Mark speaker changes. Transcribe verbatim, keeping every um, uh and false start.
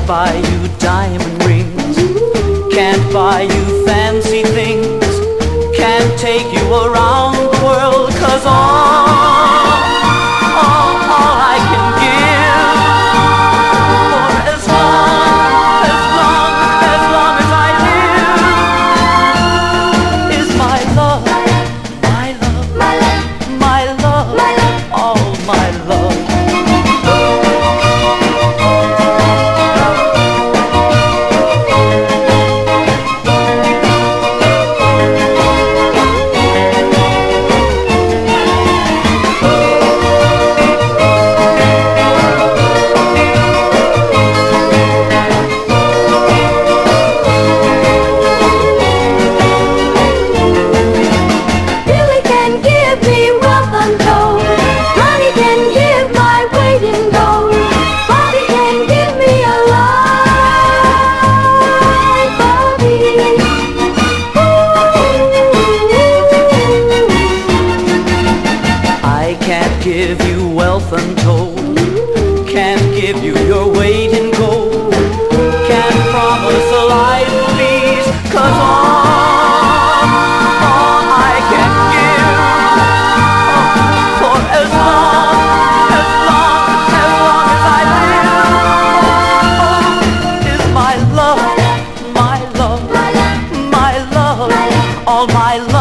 Speaker 1: buy you diamond rings, can't buy you fancy things, can't take you around the world, 'cause all, all, all I can give for as long, as long, as long as I live is my love, my love, my love, my love, my love, all my love. Give you wealth untold, can't give you your weight in gold, can't promise a life of ease, 'cause all, all I can give for as long, as long, as long as I live is my love, my love, my love, all my love.